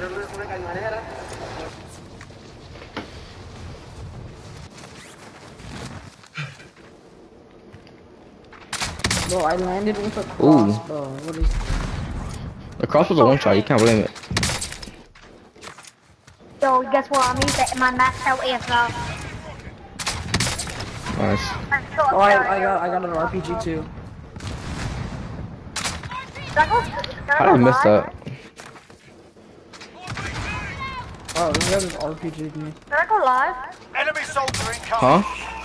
Bro, I landed with a crossbow. What is The crossbow's a one shot, you can't blame it. Yo, guess what? I'm using my max out ASL. Nice. Oh, I got an RPG too. How did I miss that? Oh, this guy just RPG'd me. Can I go live? Enemy soldier incoming. Huh?